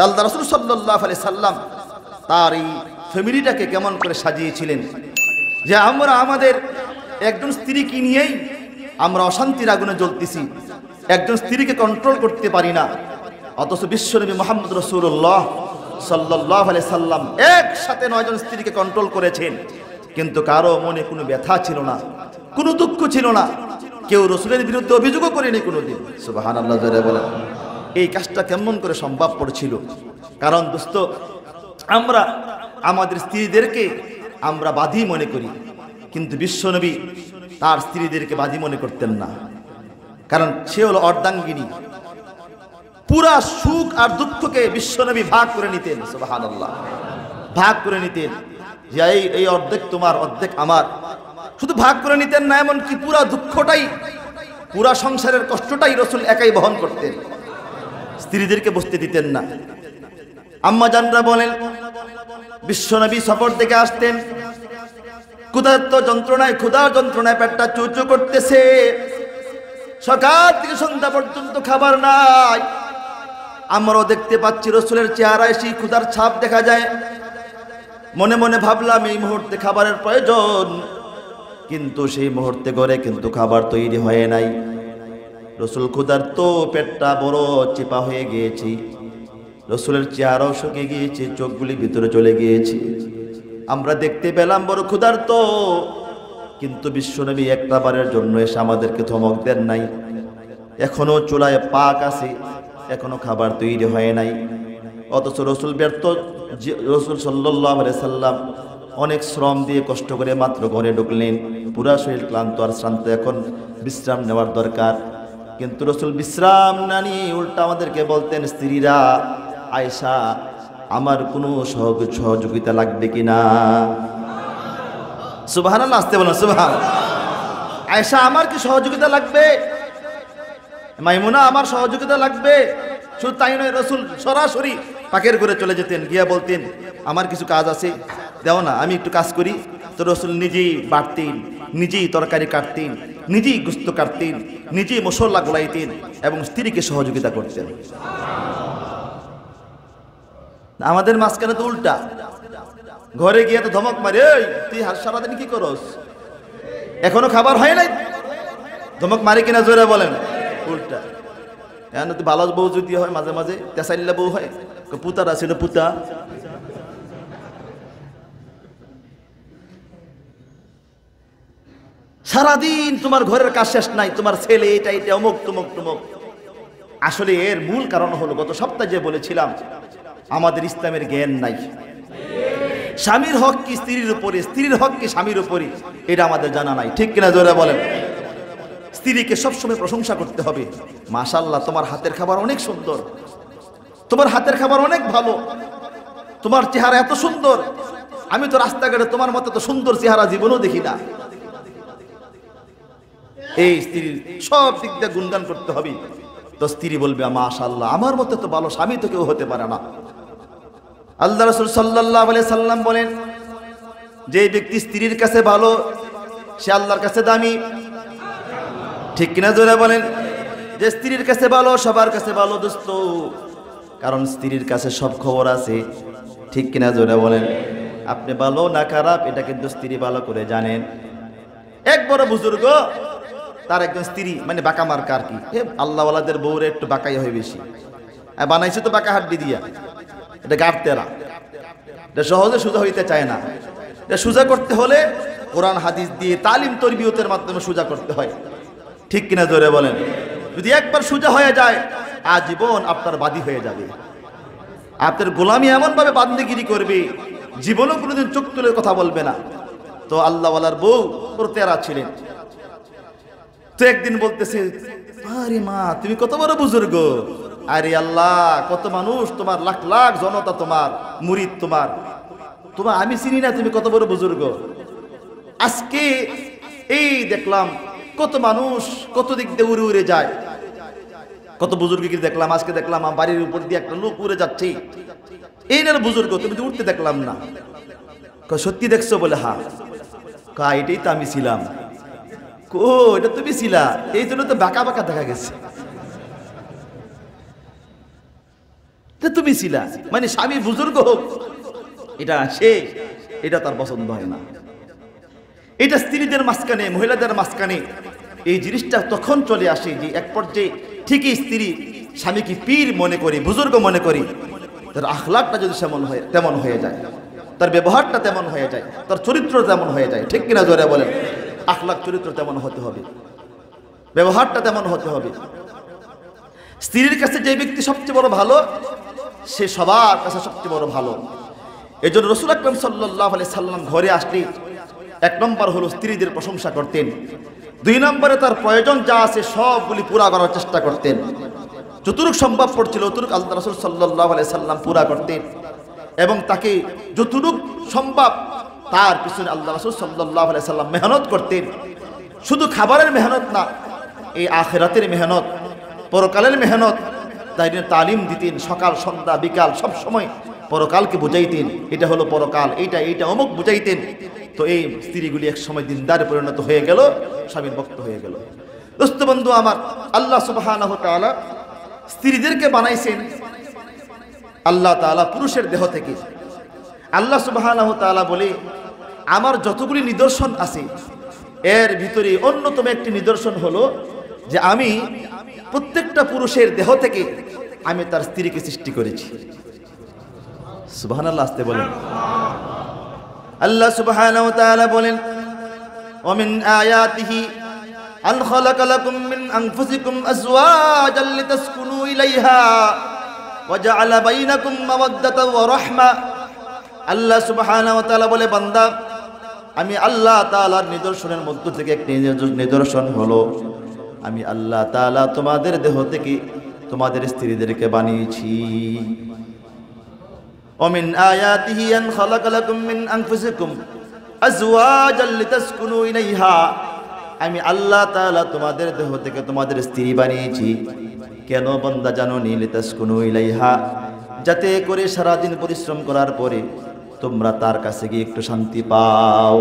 আল্লাহ রাসূল সাল্লাল্লাহু আলাইহি সাল্লাম তার এই ফ্যামিলিটাকে কেমন করে সাজিয়েছিলেন যে আমরা আমাদের একজন স্ত্রীকে নিয়েই আমরা অশান্তির আগুনে জ্বলতেছি, একজন স্ত্রীকে কন্ট্রোল করতে পারি না, অথচ বিশ্বনবী মুহাম্মদ রাসূলুল্লাহ সাল্লাল্লাহু আলাইহি সাল্লাম একসাথে 9 জন স্ত্রীকে কন্ট্রোল করেছেন, কিন্তু কারো মনে কোনো ব্যথা ছিল না, কোনো দুঃখ ছিল না, কেউ রাসূলের বিরুদ্ধে অভিযোগও করেনি কোনোদিন। সুবহানাল্লাহ জোরে বলেন। এই কাজটা কেমন করে সম্ভব পড়ছিল? কারণ দোস্ত, আমরা আমাদের স্ত্রীদেরকে আমরা বাদী মনে করি, কিন্তু বিশ্বনবী তার স্ত্রীদেরকে বাদী মনে করতেন না, কারণ সে হলো অর্ধাঙ্গিনী। পুরা সুখ আর দুঃখকে বিশ্বনবী ভাগ করে নিতেন। সুবহানাল্লাহ, ভাগ করে নিতেন যে এই অর্ধেক তোমার, অর্ধেক আমার। শুধু ভাগ করে নিতেন না, এমনকি পুরা দুঃখটাই, পুরা সংসারের কষ্টটাই রাসূল একাই বহন করতেন, স্ত্রীদেরকে বসতে দিতেন না। আম্মা জানরা বলেন, বিশ্বনবী সফর থেকে আসতেন, ক্ষুধার্ত যন্ত্রণায়, ক্ষুধার যন্ত্রণায় পেটটা চুচু করতেছে, সকাল থেকে সন্ধ্যা পর্যন্ত খাবার নাই। আমরাও দেখতে পাচ্ছি রাসূলের চেহারায় সেই ক্ষুধার ছাপ দেখা যায়। মনে মনে ভাবলাম এই মুহূর্তে খাবারের প্রয়োজন, কিন্তু সেই মুহূর্তে ঘরে কিন্তু খাবার তৈরি হয় নাই। রাসূল ক্ষুধার্ত, পেটটা বড় চিপা হয়ে গিয়েছে, রাসূলের চেহারাও শুকিয়ে গিয়েছে, চোখগুলি ভিতরে চলে গিয়েছে। আমরা দেখতে পেলাম বড় ক্ষুধার্ত, কিন্তু বিশ্বনবী একটা বারের জন্য এসে আমাদেরকে ধমক দেন নাই। এখনো চুলায় পাক আছে, এখনো খাবার তৈরি হয় নাই, অথচ রাসূল ব্যর্থ। রাসূল সাল্লাল্লাহু আলাইহি সাল্লাম অনেক শ্রম দিয়ে কষ্ট করে মাত্র ঘরে ঢুকলেন, পুরা শরীর ক্লান্ত আর শ্রান্ত, এখন বিশ্রাম নেওয়ার দরকার। কিন্তু রাসূল বিশ্রাম না নিয়ে উল্টা আমাদেরকে বলতেন, স্ত্রীরা, আয়েশা, আমার কোনো সহযোগিতা লাগবে কিনা? সুবহানাল্লাহ, আসতে বলুন সুবহানাল্লাহ। আয়েশা, আমার কি সহযোগিতা লাগবে? মাইমুনা, আমার সহযোগিতা লাগবে? শুধু তাই নয়, রাসূল সরাসরি পাকের ঘরে চলে যেতেন, গিয়া বলতেন, আমার কিছু কাজ আছে, দেও না, আমি একটু কাজ করি। তো রাসূল নিজেই বাড়তেন, নিজেই তরকারি কাটতেন, নিজেই গোশত কাটতেন, নিজেই মশলা গোলাইতেন এবং স্ত্রীকে সহযোগিতা করতেন। আমাদের মাঝখানে তো উল্টা, ঘরে গিয়ে তো ধমক মারে, এই তুই সারাদিন কি করস, এখনো খাবার হয় নাই, ধমক মারে কিনা জোরে বলেন? উল্টা। এখন তো ভালো বউ যদি হয়, মাঝে মাঝে তেসাইল্লা বউ হয়, পুতারা ছিল পুতা, সারাদিন তোমার ঘরের কাজ শেষ নাই, তোমার ছেলে এটা এটা অমুক তমুক তমুক। আসলে এর মূল কারণ হলো, গত সপ্তাহে যে বলেছিলাম, আমাদের ইসলামের জ্ঞান নাই। স্বামীর হক কি স্ত্রীর উপরে, স্ত্রীর হক কি স্বামীর উপরে, এটা আমাদের জানা নাই। ঠিক কিনা জোরে বলেন? স্ত্রীকে সবসময় প্রশংসা করতে হবে, মাশাআল্লাহ তোমার হাতের খাবার অনেক সুন্দর, তোমার হাতের খাবার অনেক ভালো, তোমার চেহারা এত সুন্দর, আমি তো রাস্তাঘাটে তোমার মতো তো সুন্দর চেহারা জীবনও দেখি না। এই স্ত্রীর সব দিক দিয়ে গুণগান করতে হবে, তো স্ত্রী বলবে, মাশাআল্লাহ আমার মতো তো ভালো স্বামী তো কেউ হতে পারে না। আল্লাহ রাসূল সাল্লাল্লাহু আলাইহি সাল্লাম বলেন, যে ব্যক্তি স্ত্রীর কাছে ভালো, সে আল্লাহর কাছে দামি। ঠিক কিনা জোরে বলেন? যে স্ত্রীর কাছে ভালো, সবার কাছে ভালো দোস্ত, কারণ স্ত্রীর কাছে সব খবর আছে। ঠিক কিনা জোরে বলেন? আপনি ভালো না খারাপ এটা কিন্তু স্ত্রী ভালো করে জানেন। এক বড় বুজুর্গ, তার একজন স্ত্রী মানে বাঁকা মার্কা আর কি, আল্লাহওয়ালাদের বউরে একটু বাঁকাই হয় বেশি, বানাইছে তো বাঁকা হাড্ডি দিয়া, এটা গাড়তেরা, এটা সহজে সোজা হইতে চায় না। এটা সোজা করতে হলে কোরআন হাদিস দিয়ে তালিম তরবিয়তের মাধ্যমে সোজা করতে হয়। ঠিক কিনা জোরে বলেন? যদি একবার সোজা হয়ে যায়, আজীবন আপনার বাদী হয়ে যাবে, আপনার গোলামি এমন ভাবে বান্দিগিরি করবে, জীবনেও কোনোদিন চোখ তুলে কথা বলবে না। তো আল্লাহওয়ালার বউ বড় তেরা ছিলেন। তো একদিন বলতেছে, আরে মা তুমি কত বড় বুজুর্গ, আরে আল্লাহ কত মানুষ, তোমার লাখ লাখ জনতা, তোমার মুরিদ, তোমার আমি চিনি না, তুমি কত বড় বুজুর্গ। আজকে এই দেখলাম কত মানুষ কত দিক দিয়ে উড়ে উড়ে যায়, কত বুজুর্গকে দেখলাম, আজকে দেখলাম আমার বাড়ির উপর দিয়ে একটা লোক উড়ে যাচ্ছে, এই না বুজুর্গ, তুমি তো উঠতে দেখলাম না। সত্যি দেখছো? বলে হ্যাঁ। এটাই তো আমি ছিলাম। এটা তুমি ছিলা, এই জন্য তো বাঁকা বাঁকা দেখা গেছে। যে তুমি ছিলা, মানে স্বামী বুজুর্গ হোক, এটা তার পছন্দ হয় না। এটা স্ত্রীদের মাঝখানে, মহিলাদের মাঝখানে এই জিনিসটা তখন চলে আসে যে এক পর্যায়ে ঠিকই স্ত্রী স্বামীকে পীর মনে করি, বুজুর্গ মনে করি, তার আখলাকটা যদি তেমন হয়ে যায়, তার ব্যবহারটা তেমন হয়ে যায়, তার চরিত্র তেমন হয়ে যায়, ঠিক কিনা জোরে বলেন? আখলাক চরিত্র তেমন হতে হবে, ব্যবহারটা তেমন হতে হবে। স্ত্রীর কাছে যে ব্যক্তি সবচেয়ে বড় ভালো, সে সবার কাছে সবচেয়ে বড় ভালো। এই জন্য রাসূল আকরাম সাল্লাল্লাহু আলাইহি সাল্লাম ঘরে আসলে 1 নম্বর হলো স্ত্রীদের প্রশংসা করতেন, 2 নম্বরে তার প্রয়োজন যা আছে সবগুলি পুরা করার চেষ্টা করতেন। যতটুকু সম্ভব পড়ছিল ততটুকু আল্লাহ রাসূল সাল্লাল্লাহু আলাইহি সাল্লাম পুরা করতেন, এবং তাকে যতটুকু সম্ভব তার পিছনে আল্লাহ রাসূল সাল্লাল্লাহু আলাইহি সাল্লাম মেহনত করতেন। শুধু খাবারের মেহনত না, এই আখিরাতের মেহনত, পরকালের মেহনত, তালিম দিতেন। সকাল সন্ধ্যা বিকাল সব সময় পরকালকে বুঝাইতেন, এটা হলো পরকাল, এইটা অমুক বুঝাইতেন। তো এই স্ত্রীগুলি এক সময় দিনদারে পরিণত হয়ে গেল, স্বামীর ভক্ত হয়ে গেল। দোস্ত বন্ধু আমার, আল্লাহ সুবহানাহু ওয়া তাআলা স্ত্রীদেরকে বানাইছেন আল্লাহ তাআলা পুরুষের দেহ থেকে। আল্লাহ সুবহানাহু ওয়া তাআলা বলে, আমার যতগুলি নিদর্শন আছে এর ভিতরে অন্যতম একটি নিদর্শন হলো যে আমি প্রত্যেকটা পুরুষের দেহ থেকে আমি তার স্ত্রীকে সৃষ্টি করেছি। সুবহানাল্লাহ, আসতে বলেন। আল্লাহ সুবহানাহু ওয়া তাআলা বলেন, ওয়া মিন আয়াতিহি আন খালাকা লাকুম মিন আনফুসিকুম আজওয়াজান লিতাসকুনু ইলাইহা ওয়া জাআলা বাইনাকুম মাওয়াদ্দাতান ওয়া রাহমা। আল্লাহ সুবহানাহু ওয়া তাআলা বলে, বান্দা, আমি আল্লাহ তাআলার নিদর্শনের মধ্য থেকে একটি নিদর্শন হলো আমি আল্লাহ তাআলা তোমাদের দেহ থেকে তোমাদের স্ত্রীদেরকে বানিয়েছি। ومن آياته أن خلق لكم من أنفسكم أزواجا لتسكنوا إليها। আমি আল্লাহ তাআলা তোমাদের দেহ থেকে তোমাদের স্ত্রী বানিয়েছি। কেন বান্দা জানো নি? লিতাসকুনু ইলাইহা, যাতে করে সারাদিন পরিশ্রম করার পরে তোমরা তার কাছে গিয়ে একটু শান্তি পাও।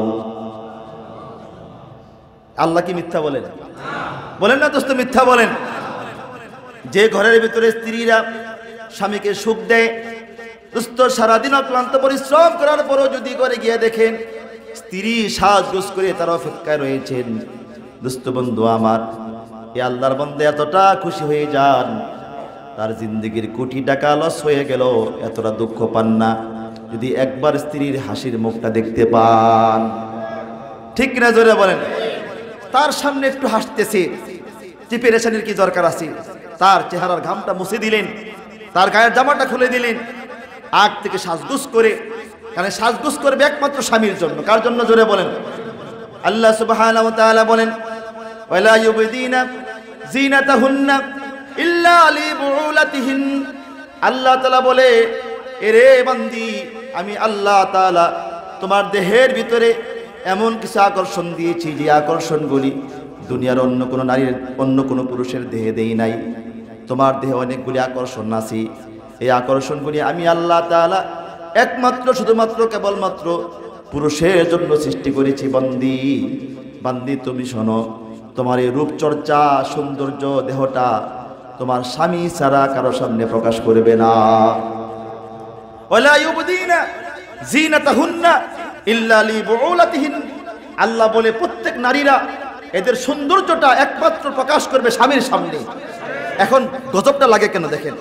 আল্লাহ কি মিথ্যা বলেন? বলেন না দোস্ত, মিথ্যা বলেন? যে ঘরের ভিতরে স্ত্রীরা স্বামীকে সুখ দেয়, দোস্ত সারাদিন ক্লান্ত পরিশ্রম করার পরও যদি করে গিয়ে দেখেন স্ত্রী সাজগোজ করে তার অপেক্ষায় রয়েছেন, দোস্ত বন্ধু আমার, এই আল্লাহর বান্দা এতটা খুশি হয়ে যান, তার জিন্দেগির কোটি টাকা লস হয়ে গেল এতটা দুঃখ পান না যদি একবার স্ত্রীর হাসির মুখটা দেখতে পান। ঠিক না জোরে বলেন? তার সামনে একটু হাসতেছে, যে পেরেশানির কি দরকার আছে? তার চেহারার ঘামটা মুছে দিলেন, তার গায়ের জামাটা খুলে দিলেন, আগ থেকে সাজগোজ করে, কারণ সাজগোজ করবে একমাত্র স্বামীর জন্য। কার জন্য? জোরে বলেন। আল্লাহ সুবহানাহু ওয়া তাআলা বলেন, ওয়ালা ইউবদিনা জিনাতাহুন্না ইল্লা লিবুলাতিহিন। আল্লাহ তাআলা বলে, এরে বান্দি, আমি আল্লাহ তাআলা তোমার দেহের ভিতরে এমন কিছু আকর্ষণ দিয়েছি যে আকর্ষণগুলি দুনিয়ার অন্য কোনো নারীর, অন্য কোনো পুরুষের দেহে দেই নাই। তোমার দেহে অনেকগুলি আকর্ষণ আছে, এই আকর্ষণগুলি আমি আল্লাহ তাআলা একমাত্র শুধুমাত্র কেবলমাত্র পুরুষের জন্য সৃষ্টি করেছি। বান্দি তুমি শোনো, তোমার এই রূপচর্চা সৌন্দর্য দেহটা তোমার স্বামী ছাড়া কারো সামনে প্রকাশ করবে না। ওয়ালা ইউবদিনা জিনাতাহুন্না ইল্লা লিবুলাতিহিন। আল্লাহ বলে, প্রত্যেক নারীরা এদের সৌন্দর্যটা একমাত্র প্রকাশ করবে স্বামীর সামনে। এখন গজবটা লাগে কেন দেখেন,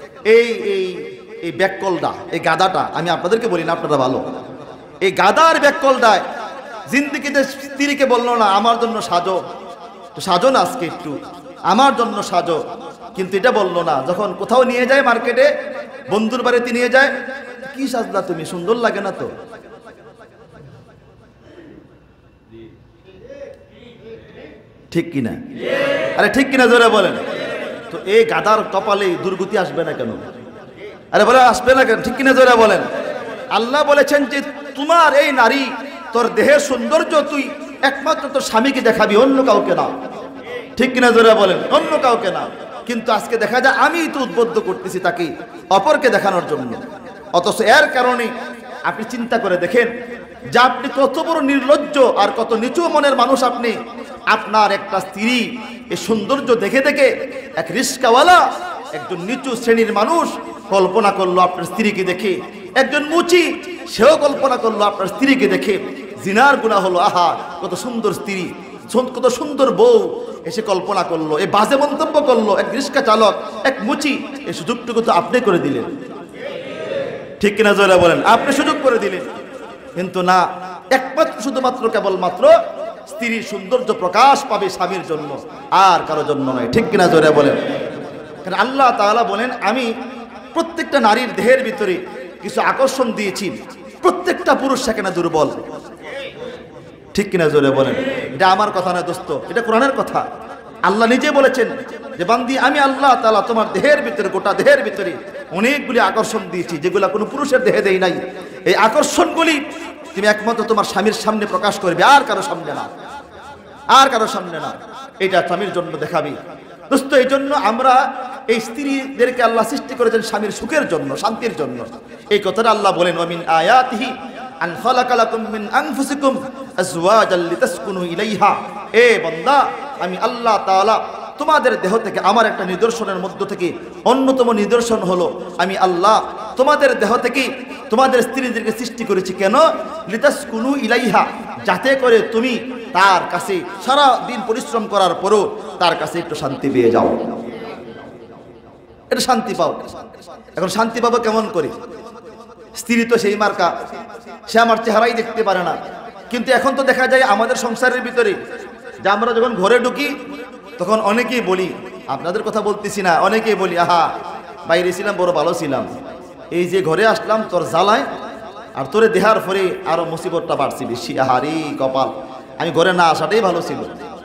এই ব্যাককলটা, এই গাদাটা, আমি আপনাদেরকে বলি না, আপনারা ভালো, এই গাদার ব্যাককলটায় জিন্দেগিতে স্ত্রীকে বললো না আমার জন্য সাজো, তো সাজো না আজকে একটু, আমার জন্য সাজো, কিন্তু এটা বললো না। যখন কোথাও নিয়ে যায়, মার্কেটে বন্ধুর বাড়িতে নিয়ে যায়, কি সাজলা তুমি, সুন্দর লাগে না তো? ঠিক কিনা? আরে ঠিক কিনা জোরে বলেন। তো এই গাদার কপালে দুর্গতি আসবে না কেন? আরে বলে আসবে না কেন? ঠিক কিনা জোরে বলেন। আল্লাহ বলেছেন যে তোমার এই নারী, তোর দেহের সৌন্দর্য তুই একমাত্র তোর স্বামীকে দেখাবি, অন্য কাউকে না। ঠিক কিনা জোরে বলেন? অন্য কাউকে না। কিন্তু আজকে দেখা যায় আমি তো উদ্বুদ্ধ করতেছি তাকে অপরকে দেখানোর জন্য, অথচ এর কারণে আপনি চিন্তা করে দেখেন যে আপনি কত বড় নির্লজ্জ আর কত নিচু মনের মানুষ আপনি। আপনার একটা স্ত্রী এই সৌন্দর্য দেখে দেখে এক রিস্কাওয়ালা, একজন নিচু শ্রেণীর মানুষ কল্পনা করলো আপনার স্ত্রীকে দেখে, একজন মুচি সেও কল্পনা করলো আপনার স্ত্রীকে দেখে জিনার গুনাহ হলো, আহা কত সুন্দর স্ত্রী, কত সুন্দর বউ, এসে কল্পনা করলো, এই বাজে মন্তব্য করলো এক রিক্সা চালক, এক মুচি, এই সুযোগটুকু তো আপনি করে দিলেন, ঠিক কিনা জোরে বলেন? আপনি সুযোগ করে দিলেন। কিন্তু না, একমাত্র শুধুমাত্র কেবলমাত্র স্ত্রীর সৌন্দর্য প্রকাশ পাবে স্বামীর জন্য, আর কারো জন্য নয়, ঠিক কিনা জোরে বলেন? কারণ আল্লাহ তাআলা বলেন, আমি প্রত্যেকটা নারীর দেহের ভিতরে কিছু আকর্ষণ দিয়েছি, প্রত্যেকটা পুরুষ সেখানে দুর্বল, ঠিক কিনা জোরে বলেন? এটা আমার কথা নয় দোস্ত, এটা কোরআনের কথা। আল্লাহ নিজে বলেছেন যে বান্দি, আমি আল্লাহ তাআলা তোমার দেহের ভিতরে, গোটা দেহের ভিতরে অনেকগুলি আকর্ষণ দিয়েছি যেগুলা কোনো পুরুষের দেহে দেই নাই। এই আকর্ষণগুলি তুমি একমাত্র তোমার স্বামীর সামনে প্রকাশ করবে, আর কারো সামনে না, আর কারো সামনে না, এটা স্বামীর জন্য দেখাবি দোস্ত। এই জন্য আমরা এই স্ত্রীদেরকে আল্লাহ সৃষ্টি করেছেন স্বামীর সুখের জন্য, শান্তির জন্য। এই কথাটা আল্লাহ বলেন, ওয়ামিন আয়াতিহি আন খালাকা লাকুম মিন আনফুসিকুম আজওয়াজাল লিতাসকুনু ইলাইহা। এ বান্দা, আমি আল্লাহ তাআলা তোমাদের দেহ থেকে, আমার একটা নিদর্শনের মধ্য থেকে অন্যতম নিদর্শন হলো আমি আল্লাহ তোমাদের দেহ থেকে তোমাদের স্ত্রীদেরকে সৃষ্টি করেছি। কেন? লিতাসকুনু ইলাইহা, যাতে করে তুমি তার কাছে সারা দিন পরিশ্রম করার পরও তার কাছে একটু শান্তি পেয়ে যাও, এটা শান্তি পাও। এখন শান্তি পাবো কেমন করে? স্ত্রী তো সেই মার্কা, সে আমার চেহারাই দেখতে পারে না। কিন্তু এখন তো দেখা যায় আমাদের সংসারের ভিতরে যে আমরা যখন ঘরে ঢুকি তখন অনেকেই বলি, আপনাদের কথা বলতেছি না, অনেকেই বলি, আহা বাইরে ছিলাম বড় ভালো ছিলাম, এই যে ঘরে আসলাম তোর জ্বালায় আর তোরে দেহার পরে আরো মুসিবতটা বাড়ছে বেশি, আহারি কপাল, আমি ঘরে না আসাটাই ভালো ছিল।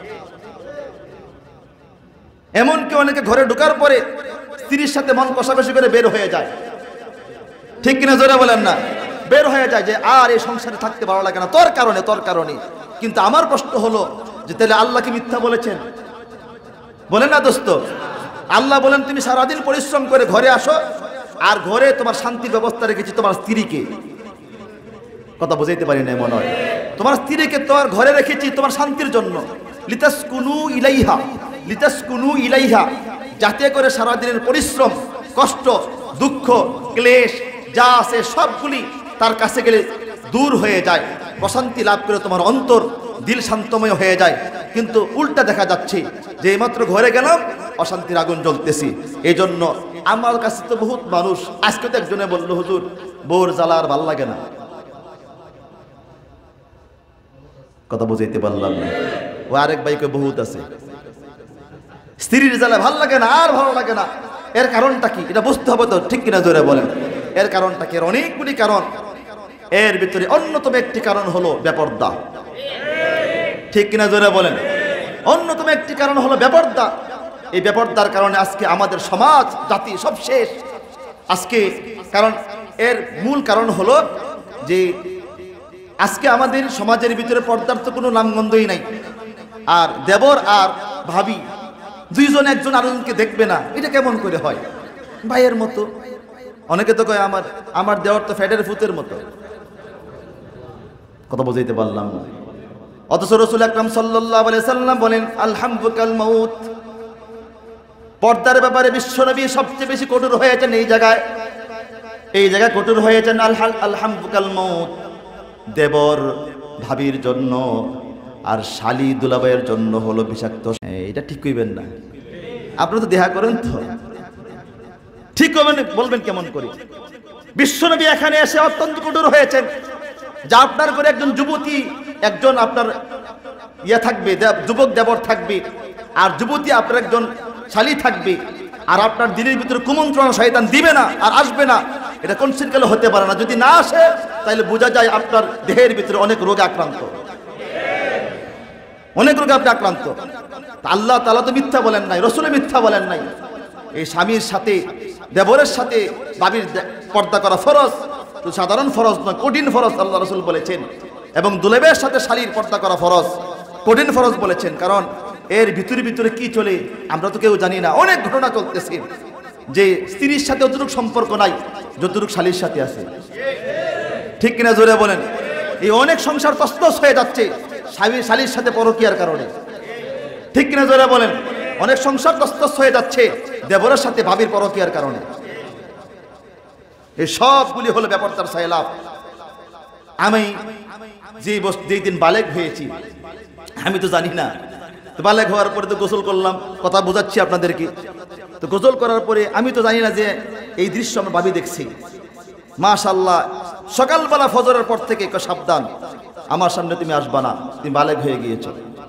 এমনকি অনেকে ঘরে ঢোকার পরে স্ত্রীর সাথে মন কষাকষি করে বের হয়ে যায়, ঠিক কিনা জোরে বলেন না? বের হয়ে যায় যে আর এই সংসারে থাকতে ভালো লাগে না, তোর কারণে, তোর কারণে। কিন্তু আমার প্রশ্ন হলো যে তাহলে আল্লাহ কি মিথ্যা বলেছেন? বলেন না দোস্ত? আল্লাহ বলেন তুমি সারাদিন পরিশ্রম করে ঘরে আসো, আর ঘরে তোমার শান্তির ব্যবস্থা রেখেছি তোমার স্ত্রীকে। কথা বুঝাইতে পারি না মনে হয়? তোমার স্ত্রীকে তোমার ঘরে রেখেছি তোমার শান্তির জন্য। লিতাসকুনু ইলাইহা, লিতাসকুনু ইলাইহা, যাতে করে সারাদিনের পরিশ্রম, কষ্ট, দুঃখ, ক্লেশ যা আছে সবগুলি তার কাছে গেলে দূর হয়ে যায়, প্রশান্তি লাভ করে তোমার অন্তর, দিল শান্তময় হয়ে যায়। কিন্তু উল্টা দেখা যাচ্ছে যে এইমাত্র ঘরে গেলাম অশান্তির আগুন জ্বলতেছি। এই জন্য আমার কাছে তো বহুত মানুষ, আজকে তো একজনে বললো, হুজুর বউর জ্বালা আর ভাল লাগে না। কথা বুঝাইতে পারলাম না? ও আরেক ভাইকে বহুত আছে, স্ত্রীর জ্বালা ভাল লাগে না, আর ভালো লাগে না। এর কারণটা কি এটা বুঝতে হবে তো, ঠিক কিনা জোরে বলেন? এর কারণটা কি? এর অনেকগুলি কারণ। এর ভিতরে অন্যতম একটি কারণ হলো বেপরদা, ঠিক কিনা জোরে বলেন? অন্যতম একটি কারণ হলো বেপরদা। এই বেপরদার কারণে আজকে আমাদের সমাজ, জাতি সব শেষ আজকে। কারণ এর মূল কারণ হলো যে আজকে আমাদের সমাজের ভিতরে পর্দার তো কোনো নামগন্ধই নাই। আর দেবর আর ভাবি দুইজন একজন আরেকজনকে দেখবে না, এটা কেমন করে হয়? ভাইয়ের মতো। অনেকে তো কয় আমার দেওয়ার তো ফ্যাটের ফুতের মতো। কথা বুঝাইতে পারলাম না? অথচ রাসূল আকরাম সাল্লাল্লাহু আলাইহি সাল্লাম বলেন, আল-হামবুকাল মাউত। পর্দার ব্যাপারে বিশ্বনবী সবচেয়ে বেশি কঠোর হয়েছেন এই জায়গায় কঠোর হয়েছেন। আল-হামবুকাল মাউত, দেবর ভাবির জন্য আর শালি দুলাভাইয়ের জন্য হলো বিষাক্ত। এটা ঠিক কইবেন না? আপনারা তো দেখা করেন তো, ঠিক করবেন, বলবেন কেমন করে? বিশ্বনবী এখানে এসে অত্যন্ত কঠোর হয়েছেন যে আপনার করে একজন যুবতী, একজন আপনার থাকবে, যুবক দেবর থাকবে, আর যুবতী আপনার একজন শালী থাকবে, আর আপনার দিনের ভিতরে কুমন্ত্রণা শয়তান দিবে না আর আসবে না। এটা কোন শৃঙ্খলা হতে পারে না। যদি না আসে তাহলে বোঝা যায় আপনার দেহের ভিতরে অনেক রোগে আক্রান্ত, অনেক রোগে আপনি আক্রান্ত। আল্লাহ তাআলা তো মিথ্যা বলেন নাই, রাসূল মিথ্যা বলেন নাই। এই স্বামীর সাথে, দেবরের সাথে ভাবির পর্দা করা ফরজ, তো সাধারণ ফরজ নয়, কঠিন ফরজ আল্লাহ রাসূল বলেছেন। এবং দুলাভাইয়ের সাথে শালীর পর্দা করা ফরজ, কঠিন ফরজ বলেছেন। কারণ এর ভিতরে কি চলে আমরা তো কেউ জানি না। অনেক ঘটনা চলতেছে যে স্ত্রীর সাথে অতটুকু সম্পর্ক নাই যতটুকু শালীর সাথে আছে, ঠিক কিনা জোরে বলেন? এই অনেক সংসার তছনছ হয়ে যাচ্ছে শালীর সাথে পরকীয়ার কারণে, ঠিক কিনা জোরে বলেন? অনেক সংসার তছনছ হয়ে যাচ্ছে দেবরের সাথে ভাবির পরকীয়ার কারণে। এই সবগুলি হলো বেপরদার সাইলাব। আমি যেই দিন বালেগ হয়েছি, আমি তো জানি না, তো বালেগ হওয়ার পরে তো গোসল করলাম, কথা বোঝাচ্ছি আপনাদেরকে। তো গোসল করার পরে আমি তো জানি না যে এই দৃশ্য আমার ভাবি দেখছি। মাশাআল্লাহ, সকালবেলা ফজরের পর থেকে সাবধান, আমার সামনে তুমি আসবা না, তুমি বালেগ হয়ে গিয়েছো।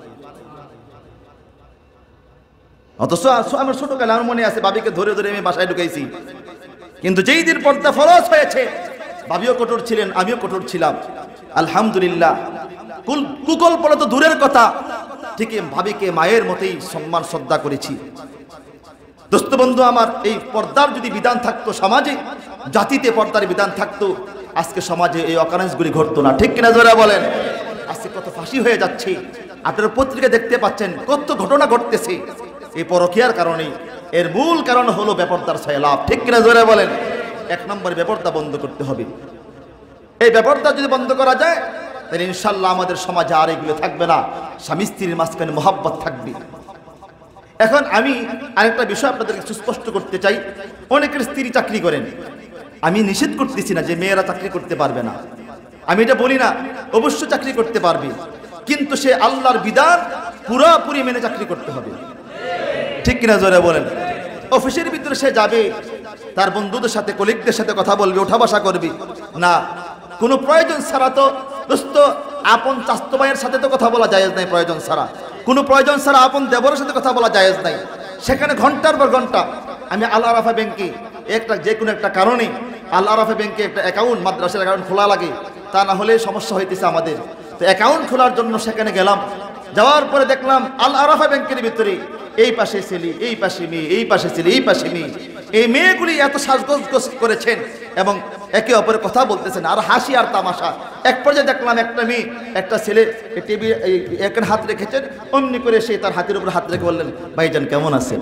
অথচ আমার ছোটকালে আমার মনে আছে ভাবিকে ধরে ধরে আমি বাসায় ঢুকাইছি। কিন্তু যেই দিন পর্দা ফরজ হয়েছে, ভাবিও কঠোর ছিলেন, আমিও কঠোর ছিলাম। আলহামদুলিল্লাহ, কুকল্পনা তো দূরের কথা, ঠিক ভাবিকে মায়ের মতোই সম্মান শ্রদ্ধা করেছি। দোস্ত বন্ধু আমার, এই পর্দার যদি বিধান থাকতো সমাজে, জাতিতে পর্দার বিধান থাকতো, আজকে সমাজে এই অকারেন্সগুলি ঘটতো না। ঠিক কিনা জোরে বলেন? আজকে কত ফাঁসি হয়ে যাচ্ছে, আপনারা পত্রিকা দেখতে পাচ্ছেন কত ঘটনা ঘটতেছে এই পরকীয়ার কারণে। এর মূল কারণ হলো বেপরদার সাইলাব। ঠিক কিনা জোরে বলেন? এক নম্বরে বেপরদা বন্ধ করতে হবে। এই বেপরদা যদি বন্ধ করা যায়, তাহলে ইনশাল্লাহ আমাদের সমাজে আর এগুলো থাকবে না, স্বামী স্ত্রীর মাঝখানে মহব্বত থাকবে। এখন আমি আরেকটা বিষয় আপনাদেরকে সুস্পষ্ট করতে চাই। অনেকের স্ত্রী চাকরি করেন, আমি নিষেধ করতেছি না যে মেয়েরা চাকরি করতে পারবে না, আমি এটা বলি না, অবশ্য চাকরি করতে পারবে, কিন্তু সে আল্লাহর বিধান পুরোপুরি মেনে চাকরি করতে হবে। ঠিক কিনা জোরে বলেন? অফিসের ভিতরে সে যাবে, তার বন্ধুদের সাথে, কলিগদের সাথে কথা বলবে, ওঠা বসা করবে না, কোনো প্রয়োজন ছাড়া। তো দোস্ত, আপন চাস্তো ভাইয়ের সাথে তো কথা বলা জায়েজ নাই প্রয়োজন ছাড়া, কোনো প্রয়োজন ছাড়া আপন দেবরের সাথে কথা বলা জায়েজ নাই। সেখানে ঘন্টার পর ঘন্টা আমি আল আরাফা ব্যাংকে যে কোনো একটা কারণে আল আরাফা ব্যাংকে একটা অ্যাকাউন্ট, মাদ্রাসার অ্যাকাউন্ট খোলা লাগে, তা না হলে সমস্যা হইতেছে আমাদের। তো অ্যাকাউন্ট খোলার জন্য সেখানে গেলাম, যাওয়ার পরে দেখলাম আল আরাফা ব্যাংকের ভিতরে এই পাশে ছেলে, এই পাশে মেয়ে, এই পাশে ছেলে, এই পাশে মেয়ে, এই মেয়েগুলি এত সাজগোজ করেছেন এবং একে অপরের কথা বলতেছেন আর হাসি আর তামাশা। এক পর্যায়ে দেখলাম একটা মেয়ে, একটা ছেলে টিভি এখানে হাত রেখেছেন, অমনি করে সে তার হাতের উপর হাত রেখে বললেন, ভাইজান কেমন আছেন?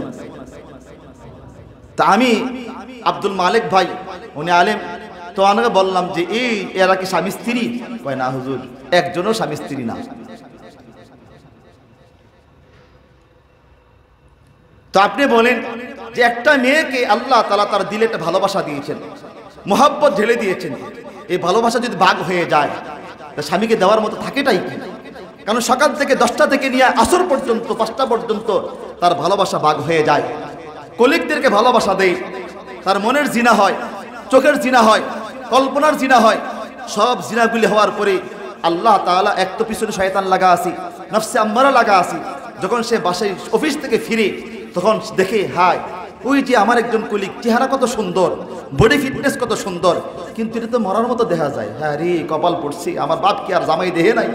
তা আমি আব্দুল মালিক ভাই, উনি আলেম, তো আমাকে বললাম যে এরা কি স্বামী স্ত্রী? কয় না হুজুর, একজনও স্বামী স্ত্রী না। তো আপনি বলেন যে একটা মেয়েকে আল্লাহ তাআলা তার দিলে একটা ভালোবাসা দিয়েছেন, মোহাব্বত ঢেলে দিয়েছেন, এই ভালোবাসা যদি ভাগ হয়ে যায়, তা স্বামীকে দেওয়ার মতো থাকেটাই কি? কারণ সকাল থেকে 10টা থেকে নিয়ে আসর পর্যন্ত, 5টা পর্যন্ত তার ভালোবাসা ভাগ হয়ে যায়। কলিগদেরকে ভালোবাসা দেয়, তার মনের জিনা হয়, চোখের জিনা হয়, কল্পনার জিনা হয়। সব জিনাগুলি হওয়ার পরে আল্লাহ তাআলা এক তো পিছনে শয়তান লাগা আছে, নফসে আম্মারা লাগা আছে। যখন সে বাসায় অফিস থেকে ফিরে, তখন দেখে হায়, ওই যে আমার একজন কলিগ, চেহারা কত সুন্দর, বডি ফিটনেস কত সুন্দর, কিন্তু এটা তো মরার মতো দেখা যায়। হ্যাঁ রে, কপাল পড়ছি, আমার বাপ কি আর জামাই দেহে নাই?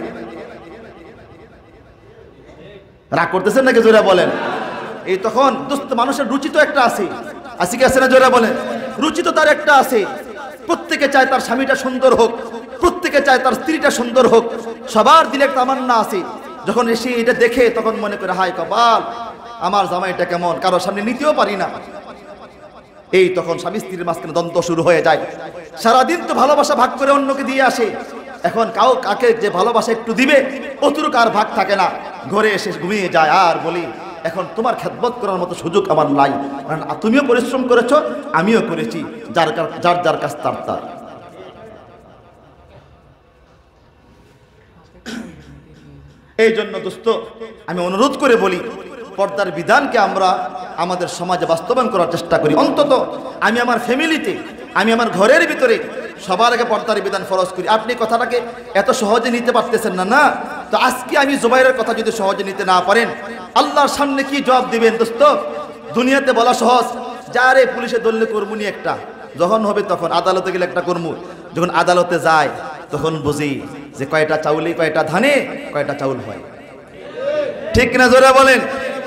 রাগ করতেছেন নাকি জোরে বলেন? এই তখন দোস্ত, মানুষের রুচি তো একটা আছে, আছে কি আছে না জোরে বলেন? রুচি তো তার একটা আছে। প্রত্যেকে চায় তার স্বামীটা সুন্দর হোক, প্রত্যেকে চায় তার স্ত্রীটা সুন্দর হোক, সবার দিলে একটা তামান্না আছে। যখন এসে এটা দেখে তখন মনে করে হায় কপাল, আমার জামাইটা কেমন, কারোর সামনে নিতেও পারি না। এই তখন স্বামী স্ত্রীর মাঝখানে দ্বন্দ্ব শুরু হয়ে যায়। সারাদিন তো ভালোবাসা ভাগ করে অন্যকে দিয়ে আসে, এখন কাকে যে ভালোবাসা একটু দিবে অতটুকু আর ভাগ থাকে না। ঘরে এসে ঘুমিয়ে যায় আর বলি, এখন তোমার খেদমত করার মতো সুযোগ আমার নাই, কারণ তুমিও পরিশ্রম করেছো, আমিও করেছি, যার যার কাজ তার। এই জন্য দোস্ত, আমি অনুরোধ করে বলি, পর্দার বিধানকে আমরা আমাদের সমাজে বাস্তবায়ন করার চেষ্টা করি। অন্তত আমি আমার ফ্যামিলিতে, আমি আমার ঘরের ভিতরে সবার আগে পর্দার বিধান ফরজ করি। আপনি কথাটাকে এত সহজে নিতে পারতেছেন না, না? তো আজকে আমি জুবাইরের কথা যদি সহজে নিতে না পারেন, আল্লাহর সামনে কি জবাব দিবেন দোস্ত? দুনিয়াতে বলা সহজ, যারে পুলিশে ধরলে কর্মুনি একটা, যখন হবে তখন আদালতে গেলে একটা কর্মু, যখন আদালতে যায় তখন বুঝি যে কয়টা চাউলে, কয়টা ধানে, কয়টা চাউল হয়। ঠিক না জোরে বলেন?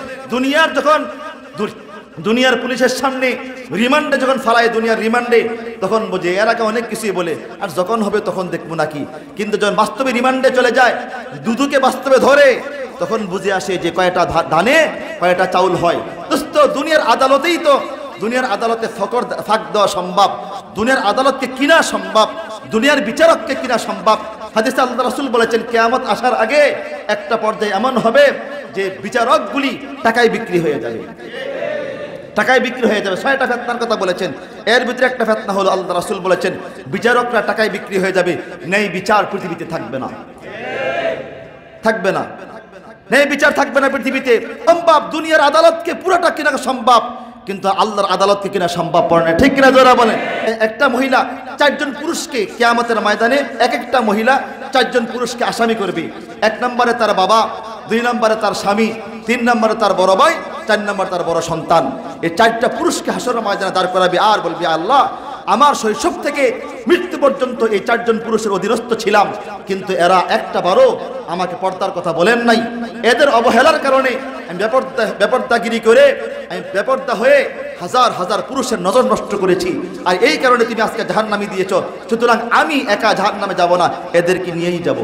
দুনিয়ার পুলিশের সামনে রিমান্ডে যখন ফালায়, দুনিয়ার রিমান্ডে, তখন বোঝে এরাকে অনেক কিছুই বলে, আর যখন হবে তখন দেখবো নাকি। কিন্তু যখন বাস্তবে রিমান্ডে চলে যায়, দুদুকে বাস্তবে ধরে, তখন বুঝে আসে যে কয়টা ধানে, কয়টা চাউল হয়। দোস্ত, দুনিয়ার আদালতেই তো, দুনিয়ার আদালতে ফাঁক দেওয়া সম্ভব, দুনিয়ার আদালতকে কিনা সম্ভব, দুনিয়ার বিচারককে কিনা সম্ভব। হাদিসে আল্লাহ রাসূল বলেছেন, কিয়ামত আসার আগে একটা পর্যায়ে এমন হবে যে বিচারকগুলি টাকায় বিক্রি হয়ে যাবে। টাকায় বিক্রি হয়ে যাবে। 6টা ফিতনার কথা বলেছেন, এর ভিতরে একটা ফিতনা হলো আল্লাহ রাসূল বলেছেন বিচারকরা টাকায় বিক্রি হয়ে যাবে, ন্যায় বিচার পৃথিবীতে থাকবে না, থাকবে না, ন্যায় বিচার থাকবে না পৃথিবীতে। সম্ভব দুনিয়ার আদালতকে পুরোটা কেনা সম্ভব, কিন্তু আল্লাহর আদালতকে কিনা সম্ভব পড়ে না, ঠিক কিনা জোরা বলেন। একটা মহিলা 4 জন পুরুষকে কিয়ামতের ময়দানে এক একটা মহিলা 4 জন পুরুষকে আসামি করবে। 1 নম্বরে তার বাবা, 2 নম্বরে তার স্বামী, 3 নম্বরে তার বড় ভাই, 4 নম্বরে তার বড় সন্তান। এই 4টা পুরুষকে হাসরের ময়দানে দাঁড় করাবে আর বলবি আল্লাহ আমার শৈশব থেকে মৃত্যু পর্যন্ত এই 4 জন পুরুষের অধীনস্থ ছিলাম, কিন্তু এরা একটা বারও আমাকে পর্দার কথা বলেন নাই। এদের অবহেলার কারণে আমি বেপর্দাগিরি করে আমি বেপর্দা হয়ে হাজার হাজার পুরুষের নজর নষ্ট করেছি, আর এই কারণে তুমি আজকে জাহান্নামে দিয়েছ। সুতরাং আমি একা জাহান্নামে যাব না, এদেরকে নিয়েই যাব।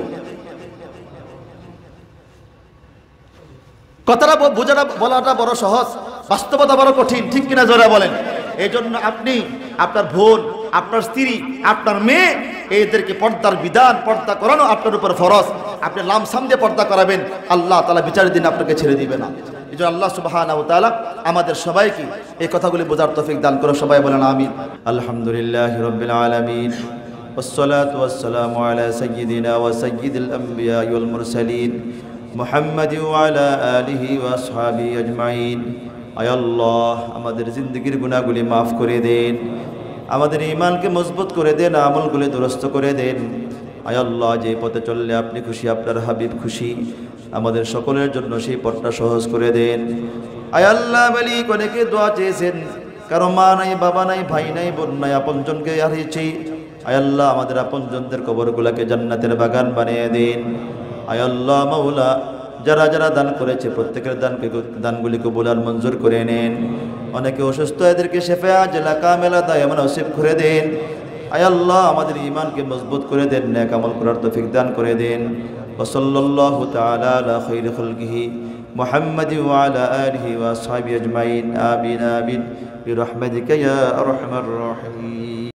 কথাটা বোঝাটা বলাটা বড় সহজ, বাস্তবতা বড় কঠিন, ঠিক কিনা জোরে বলেন। এই জন্য আপনি, আপনার বোন, আপনার স্ত্রী, আপনার মেয়ে, এদেরকে পর্দার বিধান, পর্দা করানো আপনার উপর ফরজ। আপনি লামসাম দিয়ে পর্দা করাবেন, আল্লাহ তাআলা বিচারের দিন আপনাকে ছেড়ে দিবে না। এই জন্য আল্লাহ সুবহানাহু ওয়া তাআলা আমাদের সবাইকে এই কথাগুলি বোঝার তৌফিক দান করে। সবাই বলেন আমিন। আলহামদুলিল্লাহি রাব্বিল আলামিন, والصلاة والسلام على سيدنا وسيد الأنبياء والمرسلين محمد وعلى آله وأصحابه أجمعين। আয় আল্লাহ আমাদের জিন্দেগির গুনাহগুলি মাফ করে দেন, আমাদের ঈমানকে মজবুত করে দেন, আমলগুলি দুরস্ত করে দেন। আয় আল্লাহ যে পথে চললে আপনি খুশি, আপনার হাবিব খুশি, আমাদের সকলের জন্য সেই পথটা সহজ করে দেন। আয় আল্লাহ মালিক অনেকে দোয়া চেয়েছেন, কারো মা নাই, বাবা নাই, ভাই নাই, বোন নাই, আপনজনকে হারিয়েছি। আয় আল্লাহ আমাদের আপনজনদের কবরগুলোকে জান্নাতের বাগান বানিয়ে দিন। আয় আল্লাহ মাওলা যারা যারা দান করেছে প্রত্যেকের দানগুলি কবুল আর মঞ্জুর করে নেন। অনেকে অসুস্থ, এদেরকে শেফা আজলা কামেলা দায়মান নসিব করে দেন। আয় আল্লাহ আমাদের ঈমানকে মজবুত করে দেন, নেক আমল করার তৌফিক দান করে দেন। ওয়া সাল্লাল্লাহু তাআলা আলা খায়রি খালকিহি মুহাম্মাদি ওয়া আলা আলিহি ওয়া আসহাবিহি আজমাইন। আমিন আমিন বিরহমাতিকা ইয়া আরহামার রাহিমিন।